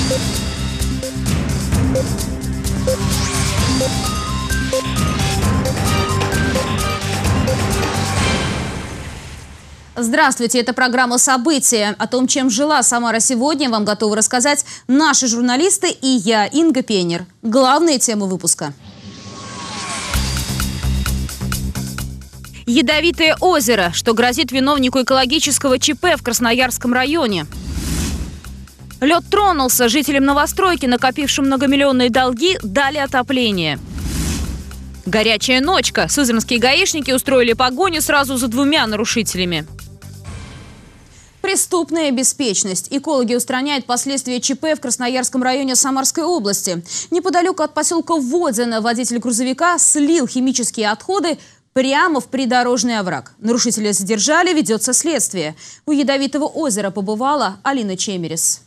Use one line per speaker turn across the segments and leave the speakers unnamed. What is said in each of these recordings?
Здравствуйте, это программа «События». О том, чем жила Самара сегодня, вам готовы рассказать наши журналисты и я, Инга Пенер. Главные темы выпуска. Ядовитое озеро, что грозит виновнику экологического ЧП в Красноярском районе. Лед тронулся, жителям новостройки, накопившим многомиллионные долги, дали отопление. Горячая ночка. Сызранские гаишники устроили погоню сразу за 2 нарушителями. Преступная беспечность. Экологи устраняют последствия ЧП в Красноярском районе Самарской области. Неподалеку от поселка Водино водитель грузовика слил химические отходы прямо в придорожный овраг. Нарушителя задержали, ведется следствие. У Ядовитого озера побывала Алина Чемерис.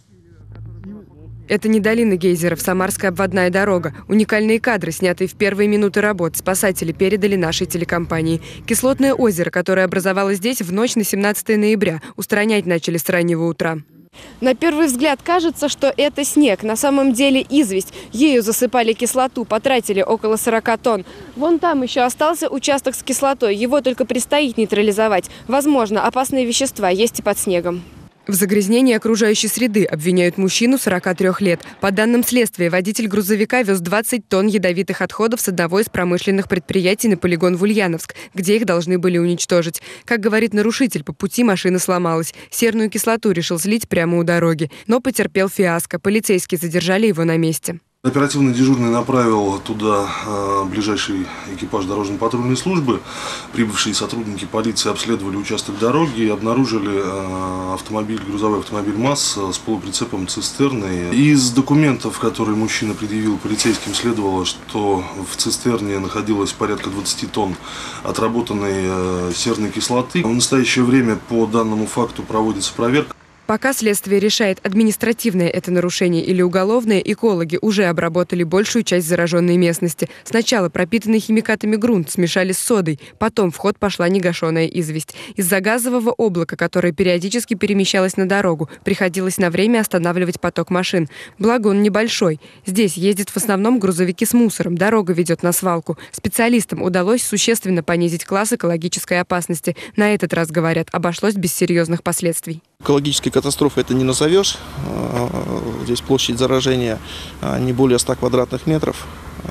Это не долина гейзеров, Самарская обводная дорога. Уникальные кадры, снятые в первые минуты работ, спасатели передали нашей телекомпании. Кислотное озеро, которое образовалось здесь в ночь на 17 ноября, устранять начали с раннего утра.
На первый взгляд кажется, что это снег. На самом деле известь. Ею засыпали кислоту, потратили около 40 тонн. Вон там еще остался участок с кислотой. Его только предстоит нейтрализовать. Возможно, опасные вещества есть и под снегом.
В загрязнении окружающей среды обвиняют мужчину 43 лет. По данным следствия, водитель грузовика вез 20 тонн ядовитых отходов с одного из промышленных предприятий на полигон в Ульяновск, где их должны были уничтожить. Как говорит нарушитель, по пути машина сломалась. Серную кислоту решил слить прямо у дороги, но потерпел фиаско. Полицейские задержали его на месте.
Оперативный дежурный направил туда ближайший экипаж дорожно-патрульной службы. Прибывшие сотрудники полиции обследовали участок дороги и обнаружили грузовой автомобиль МАЗ с полуприцепом цистерной. Из документов, которые мужчина предъявил полицейским, следовало, что в цистерне находилось порядка 20 тонн отработанной серной кислоты. В настоящее время по данному факту проводится проверка.
Пока следствие решает, административное это нарушение или уголовное, экологи уже обработали большую часть зараженной местности. Сначала пропитанный химикатами грунт смешали с содой, потом в ход пошла негашенная известь. Из-за газового облака, которое периодически перемещалось на дорогу, приходилось на время останавливать поток машин. Благо он небольшой. Здесь ездят в основном грузовики с мусором, дорога ведет на свалку. Специалистам удалось существенно понизить класс экологической опасности. На этот раз, говорят, обошлось без серьезных последствий.
Экологической катастрофы это не назовешь. Здесь площадь заражения не более 100 квадратных метров.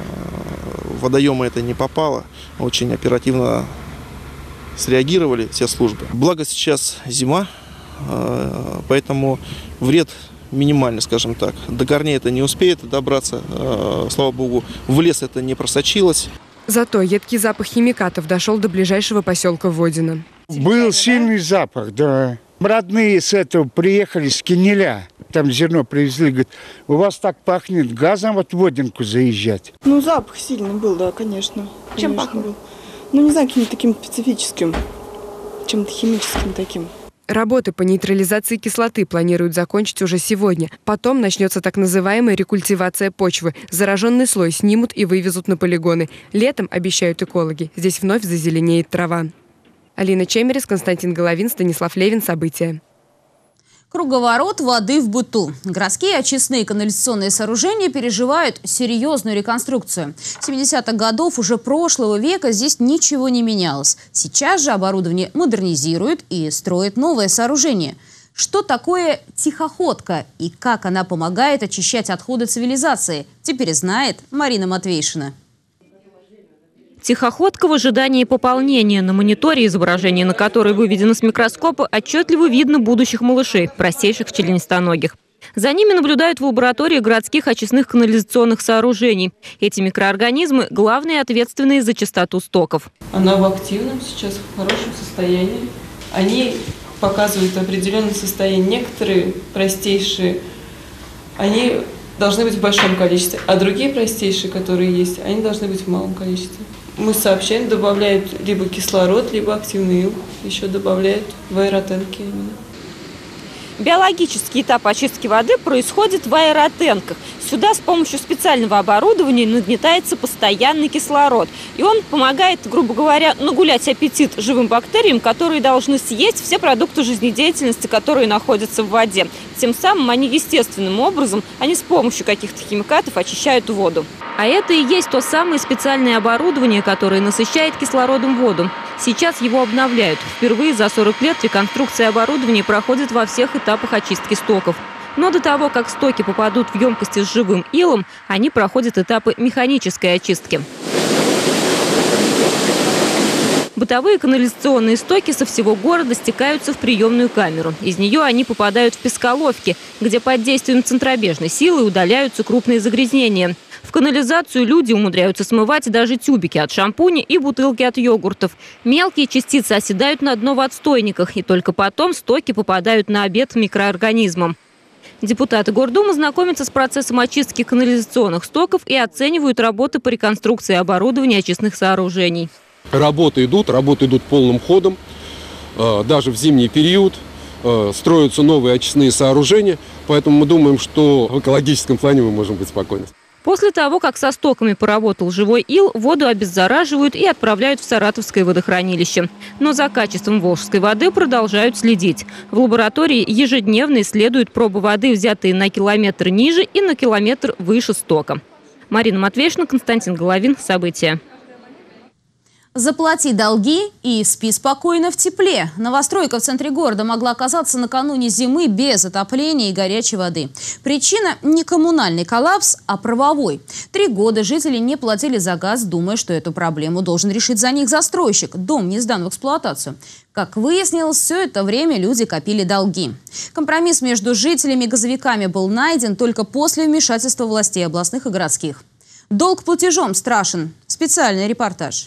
В водоемы это не попало. Очень оперативно среагировали все службы. Благо сейчас зима, поэтому вред минимальный, скажем так. До корней это не успеет добраться. Слава богу, в лес это не просочилось.
Зато едкий запах химикатов дошел до ближайшего поселка Водино.
Был сильный запах, да. Родные с этого приехали, с Кинеля, там зерно привезли, говорят, у вас так пахнет, газом вот в Водинку заезжать.
Ну, запах сильный был, да, конечно. Чем пахнет? Ну, не знаю, каким-то таким специфическим, чем-то химическим таким.
Работы по нейтрализации кислоты планируют закончить уже сегодня. Потом начнется так называемая рекультивация почвы. Зараженный слой снимут и вывезут на полигоны. Летом, обещают экологи, здесь вновь зазеленеет трава. Алина Чемерис, Константин Головин, Станислав Левин. События.
Круговорот воды в быту. Городские очистные канализационные сооружения переживают серьезную реконструкцию. С 70-х годов уже прошлого века здесь ничего не менялось. Сейчас же оборудование модернизируют и строят новое сооружение. Что такое тихоходка и как она помогает очищать отходы цивилизации, теперь знает Марина Матвейшина.
Тихоходка в ожидании пополнения. На мониторе, изображение на которой выведено с микроскопа, отчетливо видно будущих малышей, простейших членистоногих. За ними наблюдают в лаборатории городских очистных канализационных сооружений. Эти микроорганизмы – главные ответственные за чистоту стоков.
Она в активном сейчас, в хорошем состоянии. Они показывают определенное состояние. Некоторые простейшие, они должны быть в большом количестве, а другие простейшие, которые есть, они должны быть в малом количестве. Мы сообщаем, добавляют либо кислород, либо активный ил, еще добавляют в аэротенки именно.
Биологический этап очистки воды происходит в аэротенках. Сюда с помощью специального оборудования нагнетается постоянный кислород. И он помогает, грубо говоря, нагулять аппетит живым бактериям, которые должны съесть все продукты жизнедеятельности, которые находятся в воде. Тем самым они естественным образом, а не с помощью каких-то химикатов, очищают воду. А это и есть то самое специальное оборудование, которое насыщает кислородом воду. Сейчас его обновляют. Впервые за 40 лет реконструкция оборудования проходит во всех этапах очистки стоков. Но до того, как стоки попадут в емкости с живым илом, они проходят этапы механической очистки. Бытовые канализационные стоки со всего города стекаются в приемную камеру. Из нее они попадают в песколовки, где под действием центробежной силы удаляются крупные загрязнения. В канализацию люди умудряются смывать даже тюбики от шампуня и бутылки от йогуртов. Мелкие частицы оседают на дно в отстойниках, и только потом стоки попадают на обед микроорганизмам. Депутаты Гордумы знакомятся с процессом очистки канализационных стоков и оценивают работы по реконструкции оборудования очистных сооружений.
Работы идут полным ходом. Даже в зимний период строятся новые очистные сооружения. Поэтому мы думаем, что в экологическом плане мы можем быть спокойны.
После того, как со стоками поработал живой ил, воду обеззараживают и отправляют в Саратовское водохранилище. Но за качеством волжской воды продолжают следить. В лаборатории ежедневно исследуют пробы воды, взятые на километр ниже и на километр выше стока. Марина Матвеевна, Константин Головин. События.
Заплати долги и спи спокойно в тепле. Новостройка в центре города могла оказаться накануне зимы без отопления и горячей воды. Причина не коммунальный коллапс, а правовой. 3 года жители не платили за газ, думая, что эту проблему должен решить за них застройщик. Дом не сдан в эксплуатацию. Как выяснилось, все это время люди копили долги. Компромисс между жителями и газовиками был найден только после вмешательства властей областных и городских. Долг платежом страшен. Специальный репортаж.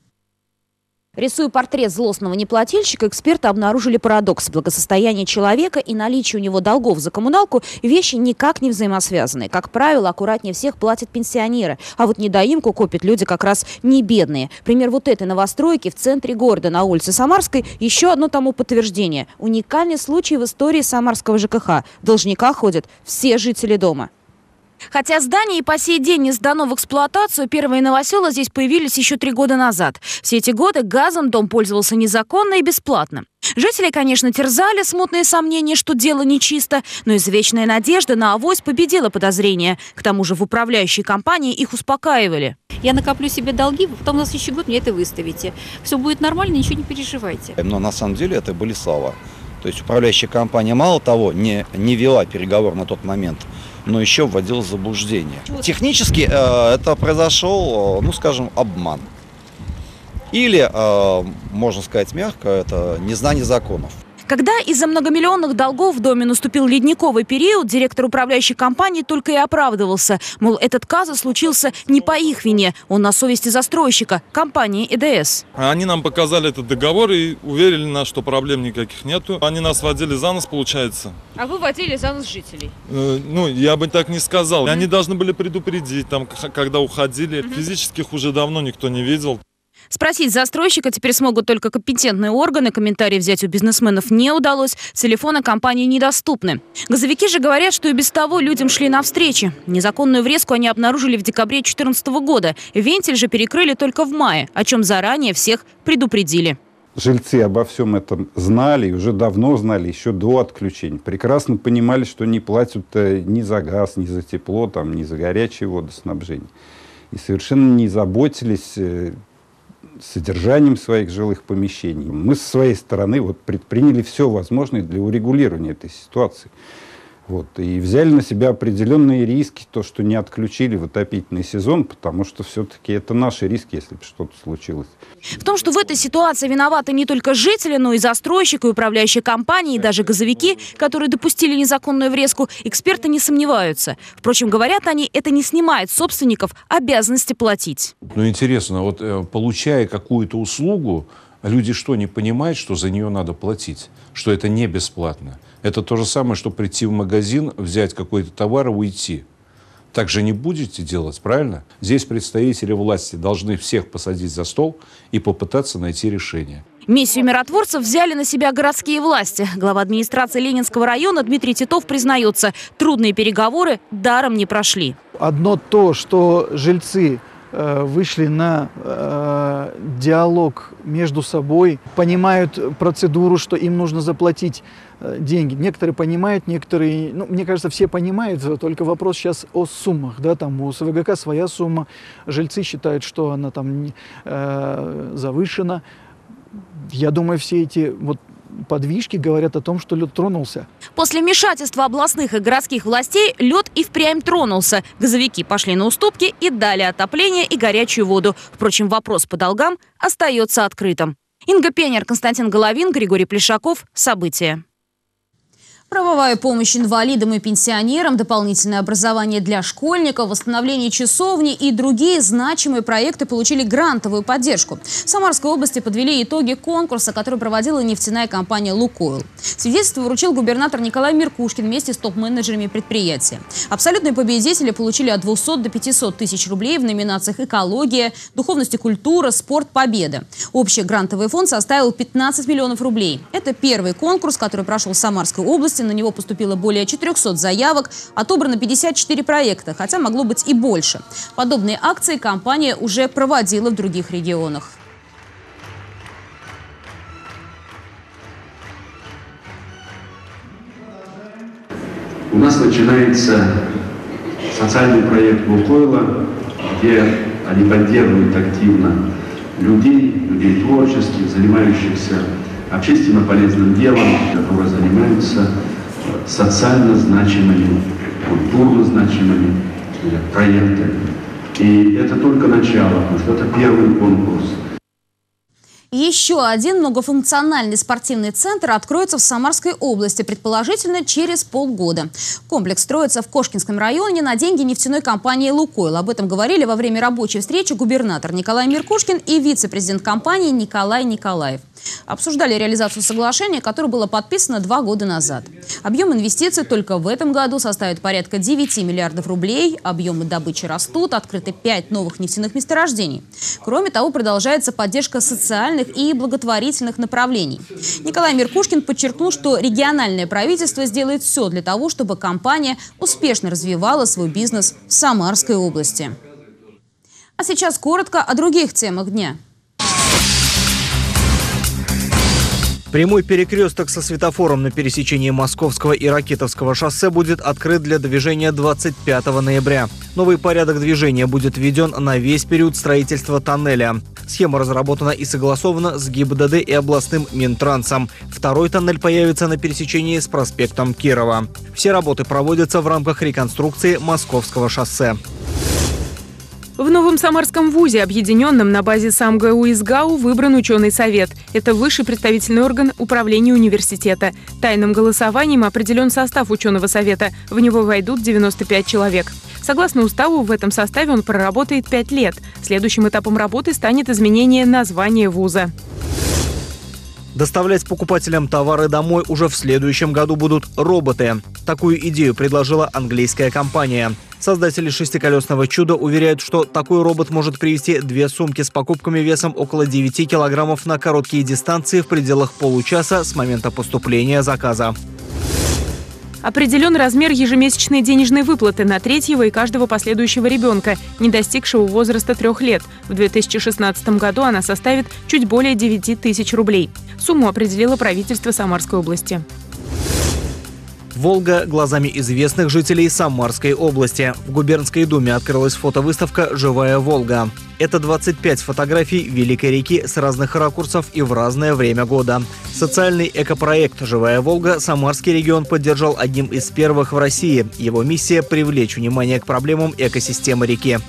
Рисуя портрет злостного неплательщика, эксперты обнаружили парадокс. Благосостояние человека и наличие у него долгов за коммуналку – вещи никак не взаимосвязаны. Как правило, аккуратнее всех платят пенсионеры. А вот недоимку копят люди как раз не бедные. Пример вот этой новостройки в центре города на улице Самарской – еще одно тому подтверждение. Уникальный случай в истории самарского ЖКХ. В должника ходят все жители дома. Хотя здание и по сей день не сдано в эксплуатацию, первые новосела здесь появились еще 3 года назад. Все эти годы газом дом пользовался незаконно и бесплатно. Жители, конечно, терзали смутные сомнения, что дело нечисто, но извечная надежда на авось победила подозрения. К тому же в управляющей компании их успокаивали.
Я накоплю себе долги, потом на следующий год мне это выставите. Все будет нормально, ничего не переживайте.
Но на самом деле это были слова. То есть управляющая компания мало того не вела переговор на тот момент, но еще вводила в заблуждение. Технически это произошел, ну скажем, обман. Или, можно сказать мягко, это незнание законов.
Когда из-за многомиллионных долгов в доме наступил ледниковый период, директор управляющей компании только и оправдывался. Мол, этот казус случился не по их вине, он на совести застройщика, компании ЭДС.
Они нам показали этот договор и уверили нас, что проблем никаких нету. Они нас водили за нос, получается.
А вы водили за нос жителей?
Ну, я бы так не сказал. Они должны были предупредить, там, когда уходили. Физических уже давно никто не видел.
Спросить застройщика теперь смогут только компетентные органы. Комментарий взять у бизнесменов не удалось. Телефоны компании недоступны. Газовики же говорят, что и без того людям шли навстречу. Незаконную врезку они обнаружили в декабре 2014 года. Вентиль же перекрыли только в мае, о чем заранее всех предупредили.
Жильцы обо всем этом знали, уже давно знали, еще до отключения. Прекрасно понимали, что не платят ни за газ, ни за тепло, там, ни за горячее водоснабжение. И совершенно не заботились содержанием своих жилых помещений. Мы со своей стороны предприняли все возможное для урегулирования этой ситуации. И взяли на себя определенные риски, то, что не отключили в отопительный сезон, потому что все-таки это наши риски, если бы что-то случилось.
В том, что в этой ситуации виноваты не только жители, но и застройщик, и управляющая компания, и даже газовики, которые допустили незаконную врезку, эксперты не сомневаются. Впрочем, говорят они, это не снимает собственников обязанности платить.
Интересно, получая какую-то услугу, люди что, не понимают, что за нее надо платить? Что это не бесплатно? Это то же самое, что прийти в магазин, взять какой-то товар и уйти. Так же не будете делать, правильно? Здесь представители власти должны всех посадить за стол и попытаться найти решение.
Миссию миротворцев взяли на себя городские власти. Глава администрации Ленинского района Дмитрий Титов признается, трудные переговоры даром не прошли.
Одно то, что жильцы вышли на диалог между собой, понимают процедуру, что им нужно заплатить деньги. Некоторые понимают, некоторые, мне кажется, все понимают, только вопрос сейчас о суммах. Да, там у СВГК своя сумма, жильцы считают, что она там завышена. Я думаю, все эти подвижки говорят о том, что лед тронулся.
После вмешательства областных и городских властей лед и впрямь тронулся. Газовики пошли на уступки и дали отопление и горячую воду. Впрочем, вопрос по долгам остается открытым. Инга Пенер, Константин Головин, Григорий Плешаков. События. Правовая помощь инвалидам и пенсионерам, дополнительное образование для школьников, восстановление часовни и другие значимые проекты получили грантовую поддержку. В Самарской области подвели итоги конкурса, который проводила нефтяная компания «Лукойл». Свидетельство вручил губернатор Николай Миркушкин вместе с топ-менеджерами предприятия. Абсолютные победители получили от 200 до 500 тысяч рублей в номинациях «Экология», «Духовность и культура», «Спорт», «Победа». Общий грантовый фонд составил 15 миллионов рублей. Это первый конкурс, который прошел в Самарской области. На него поступило более 400 заявок, отобрано 54 проекта, хотя могло быть и больше. Подобные акции компания уже проводила в других регионах.
У нас начинается социальный проект «Лукойла», где они поддерживают активно людей творческих, занимающихся общественно полезным делом, которые занимаются социально значимыми, культурно значимыми проектами. И это только начало, потому что это первый конкурс.
Еще один многофункциональный спортивный центр откроется в Самарской области, предположительно через полгода. Комплекс строится в Кошкинском районе на деньги нефтяной компании «Лукойл». Об этом говорили во время рабочей встречи губернатор Николай Миркушкин и вице-президент компании Николай Николаев. Обсуждали реализацию соглашения, которое было подписано 2 года назад. Объем инвестиций только в этом году составит порядка 9 миллиардов рублей. Объемы добычи растут, открыты 5 новых нефтяных месторождений. Кроме того, продолжается поддержка социальных и благотворительных направлений. Николай Миркушкин подчеркнул, что региональное правительство сделает все для того, чтобы компания успешно развивала свой бизнес в Самарской области. А сейчас коротко о других темах дня.
Прямой перекресток со светофором на пересечении Московского и Ракитовского шоссе будет открыт для движения 25 ноября. Новый порядок движения будет введен на весь период строительства тоннеля. Схема разработана и согласована с ГИБДД и областным Минтрансом. Второй тоннель появится на пересечении с проспектом Кирова. Все работы проводятся в рамках реконструкции Московского шоссе.
В новом Самарском вузе, объединенном на базе СамГУ и СГАУ, выбран ученый совет. Это высший представительный орган управления университета. Тайным голосованием определен состав ученого совета. В него войдут 95 человек. Согласно уставу, в этом составе он проработает 5 лет. Следующим этапом работы станет изменение названия вуза.
Доставлять покупателям товары домой уже в следующем году будут роботы. Такую идею предложила английская компания. Создатели шестиколесного чуда уверяют, что такой робот может привезти 2 сумки с покупками весом около 9 килограммов на короткие дистанции в пределах получаса с момента поступления заказа.
Определен размер ежемесячной денежной выплаты на 3-го и каждого последующего ребенка, не достигшего возраста 3 лет. В 2016 году она составит чуть более 9 тысяч рублей. Сумму определило правительство Самарской области.
Волга глазами известных жителей Самарской области. В губернской думе открылась фотовыставка «Живая Волга». Это 25 фотографий Великой реки с разных ракурсов и в разное время года. Социальный экопроект «Живая Волга» Самарский регион поддержал одним из первых в России. Его миссия – привлечь внимание к проблемам экосистемы реки.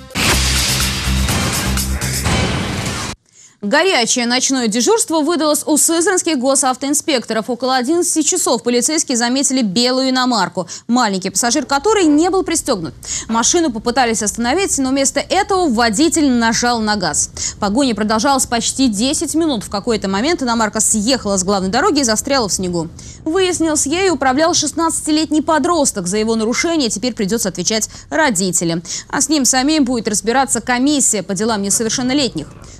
Горячее ночное дежурство выдалось у сызранских госавтоинспекторов. Около 11 часов полицейские заметили белую иномарку, маленький пассажир которой не был пристегнут. Машину попытались остановить, но вместо этого водитель нажал на газ. Погоня продолжалась почти 10 минут. В какой-то момент иномарка съехала с главной дороги и застряла в снегу. Выяснилось, ею управлял 16-летний подросток. За его нарушение теперь придется отвечать родителям. А с ним самим будет разбираться комиссия по делам несовершеннолетних.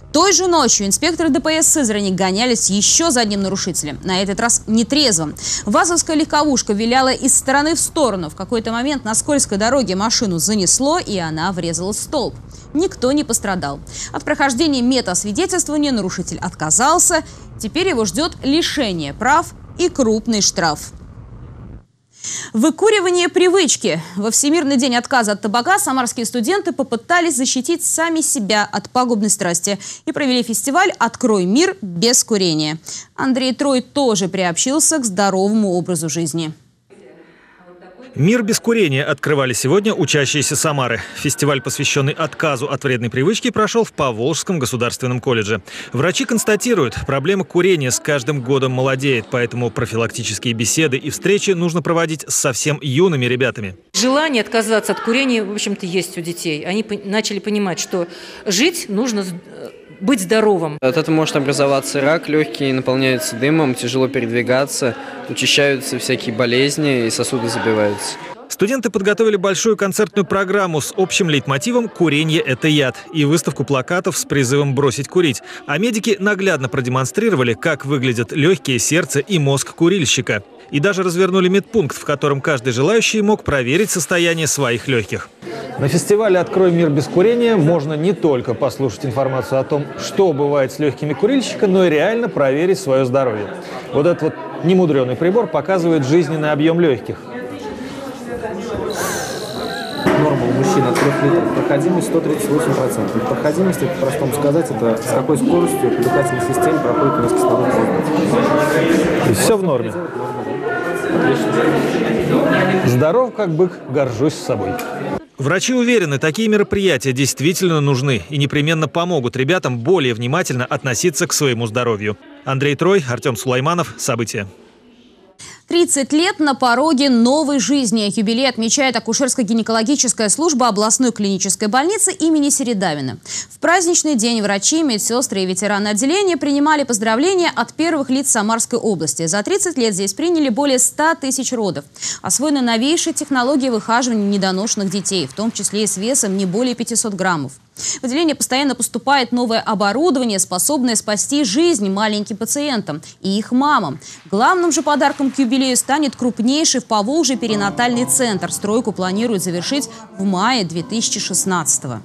Той же ночью инспекторы ДПС Сызрани гонялись еще за одним нарушителем. На этот раз нетрезвым. ВАЗовская легковушка виляла из стороны в сторону. В какой-то момент на скользкой дороге машину занесло, и она врезалась в столб. Никто не пострадал. От прохождения медосвидетельствования нарушитель отказался. Теперь его ждет лишение прав и крупный штраф. Выкуривание привычки. Во Всемирный день отказа от табака самарские студенты попытались защитить сами себя от пагубной страсти и провели фестиваль «Открой мир без курения». Андрей Трой тоже приобщился к здоровому образу жизни.
Мир без курения открывали сегодня учащиеся Самары. Фестиваль, посвященный отказу от вредной привычки, прошел в Поволжском государственном колледже. Врачи констатируют, проблема курения с каждым годом молодеет, поэтому профилактические беседы и встречи нужно проводить с совсем юными ребятами.
Желание отказаться от курения, в общем-то, есть у детей. Они начали понимать, что жить нужно быть здоровым.
От этого может образоваться рак, легкие наполняются дымом, тяжело передвигаться, учащаются всякие болезни и сосуды забиваются.
Студенты подготовили большую концертную программу с общим лейтмотивом «Курение – это яд» и выставку плакатов с призывом бросить курить. А медики наглядно продемонстрировали, как выглядят легкие, сердце и мозг курильщика. И даже развернули медпункт, в котором каждый желающий мог проверить состояние своих легких.
На фестивале «Открой мир без курения» можно не только послушать информацию о том, что бывает с легкими курильщика, но и реально проверить свое здоровье. Вот этот вот немудреный прибор показывает жизненный объем легких.
Норма у мужчин от 3 литров. Проходимость 138%. Проходимость, это по-простому сказать, это с какой скоростью по дыхательной системе проходит у нас кислород воздух.
То есть все в норме. Здоров как бык, горжусь собой.
Врачи уверены, такие мероприятия действительно нужны и непременно помогут ребятам более внимательно относиться к своему здоровью. Андрей Трой, Артем Сулайманов. События.
30 лет на пороге новой жизни. Юбилей отмечает акушерско-гинекологическая служба областной клинической больницы имени Середавина. В праздничный день врачи, медсестры и ветераны отделения принимали поздравления от первых лиц Самарской области. За 30 лет здесь приняли более 100 тысяч родов. Освоены новейшие технологии выхаживания недоношенных детей, в том числе и с весом не более 500 граммов. В отделение постоянно поступает новое оборудование, способное спасти жизнь маленьким пациентам и их мамам. Главным же подарком к юбилею станет крупнейший в Поволжье перинатальный центр. Стройку планируют завершить в мае 2016-го.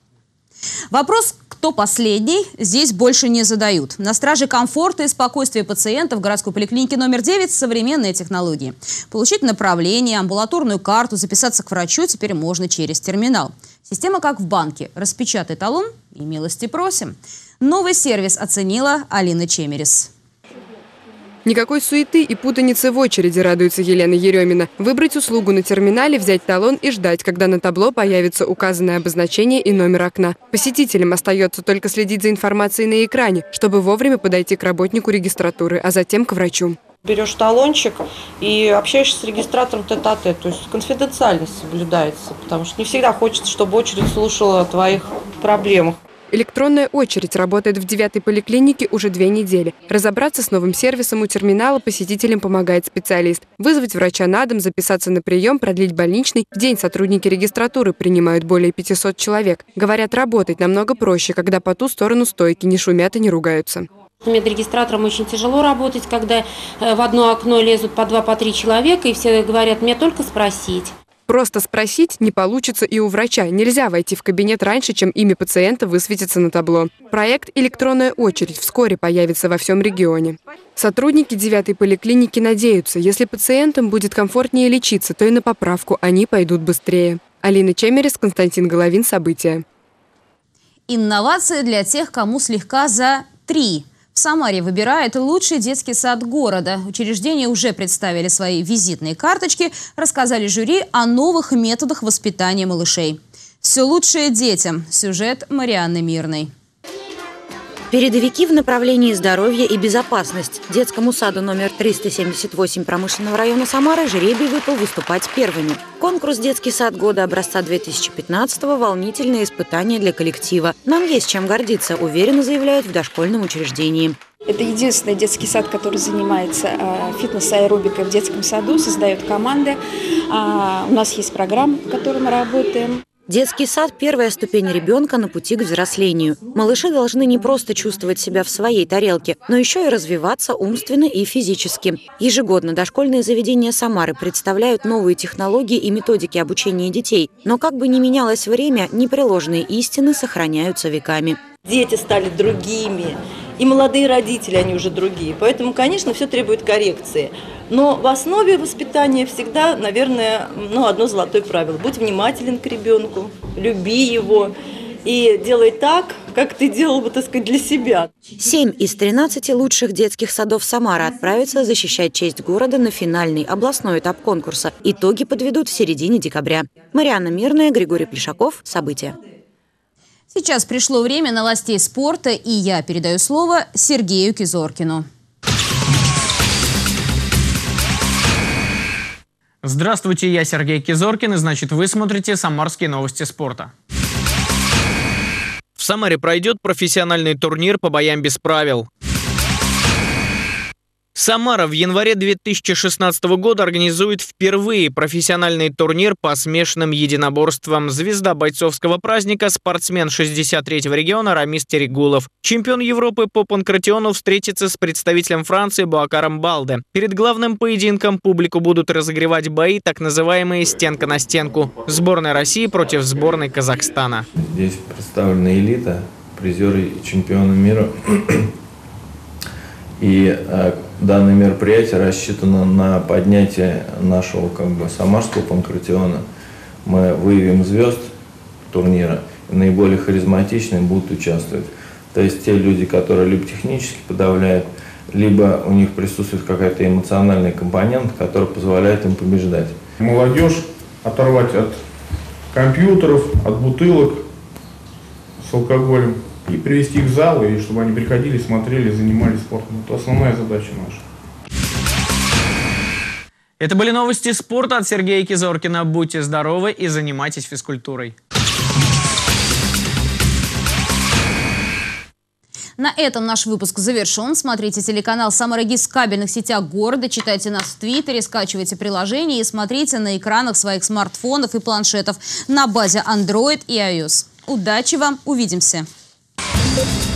Вопрос «Кто последний?» здесь больше не задают. На страже комфорта и спокойствия пациентов в городской поликлинике номер 9 современные технологии. Получить направление, амбулаторную карту, записаться к врачу теперь можно через терминал. Система как в банке. Распечатай талон и милости просим. Новый сервис оценила Алина Чемерис.
Никакой суеты и путаницы в очереди, радуется Елена Еремина. Выбрать услугу на терминале, взять талон и ждать, когда на табло появится указанное обозначение и номер окна. Посетителям остается только следить за информацией на экране, чтобы вовремя подойти к работнику регистратуры, а затем к врачу.
Берешь талончик и общаешься с регистратором тет-а-тет, то есть конфиденциальность соблюдается, потому что не всегда хочется, чтобы очередь слушала о твоих проблемах.
Электронная очередь работает в 9-й поликлинике уже 2 недели. Разобраться с новым сервисом у терминала посетителям помогает специалист. Вызвать врача на дом, записаться на прием, продлить больничный. В день сотрудники регистратуры принимают более 500 человек. Говорят, работать намного проще, когда по ту сторону стойки не шумят и не ругаются.
Медрегистраторам очень тяжело работать, когда в одно окно лезут по 2-3 человека, и все говорят, мне только спросить.
Просто спросить не получится и у врача. Нельзя войти в кабинет раньше, чем имя пациента высветится на табло. Проект «Электронная очередь» вскоре появится во всем регионе. Сотрудники 9-й поликлиники надеются, если пациентам будет комфортнее лечиться, то и на поправку они пойдут быстрее. Алина Чемерис, Константин Головин. События.
Инновации для тех, кому слегка за 3. В Самаре выбирает лучший детский сад города. Учреждения уже представили свои визитные карточки, рассказали жюри о новых методах воспитания малышей. Все лучшее детям. Сюжет Марианны Мирной.
Передовики в направлении здоровья и безопасности. Детскому саду номер 378 промышленного района Самары жребий выпал выступать первыми. Конкурс «Детский сад года» образца 2015-го – волнительное испытание для коллектива. Нам есть чем гордиться, уверенно заявляют в дошкольном учреждении.
Это единственный детский сад, который занимается фитнес-аэробикой в детском саду, создает команды. У нас есть программа, по которой мы работаем.
Детский сад – первая ступень ребенка на пути к взрослению. Малыши должны не просто чувствовать себя в своей тарелке, но еще и развиваться умственно и физически. Ежегодно дошкольные заведения Самары представляют новые технологии и методики обучения детей. Но как бы ни менялось время, непреложные истины сохраняются веками.
Дети стали другими, и молодые родители, они уже другие. Поэтому, конечно, все требует коррекции. Но в основе воспитания всегда, наверное, одно золотое правило. Будь внимателен к ребенку, люби его и делай так, как ты делал бы, так сказать, для себя.
7 из 13 лучших детских садов Самары отправятся защищать честь города на финальный областной этап конкурса. Итоги подведут в середине декабря. Марьяна Мирная, Григорий Плешаков. События.
Сейчас пришло время новостей спорта, и я передаю слово Сергею Кизоркину.
Здравствуйте, я Сергей Кизоркин, и значит вы смотрите «Самарские новости спорта». В Самаре пройдет профессиональный турнир по боям без правил. Самара в январе 2016 года организует впервые профессиональный турнир по смешанным единоборствам. Звезда бойцовского праздника, спортсмен 63-го региона Рамис Терегулов. Чемпион Европы по панкратиону встретится с представителем Франции Буакаром Балде. Перед главным поединком публику будут разогревать бои, так называемые «стенка на стенку». Сборная России против сборной Казахстана.
Здесь представлена элита, призеры и чемпионы мира. И данное мероприятие рассчитано на поднятие нашего самарского панкратиона. Мы выявим звезд турнира, и наиболее харизматичные будут участвовать. То есть те люди, которые либо технически подавляют, либо у них присутствует какая-то эмоциональная компонента, которая позволяет им побеждать.
Молодежь оторвать от компьютеров, от бутылок с алкоголем и привести их в зал, и чтобы они приходили, смотрели, занимались спортом. Это основная задача наша.
Это были новости спорта от Сергея Кизоркина. Будьте здоровы и занимайтесь физкультурой.
На этом наш выпуск завершен. Смотрите телеканал «Самара-ГИС» в кабельных сетях города, читайте нас в Твиттере, скачивайте приложение и смотрите на экранах своих смартфонов и планшетов на базе Android и iOS. Удачи вам, увидимся!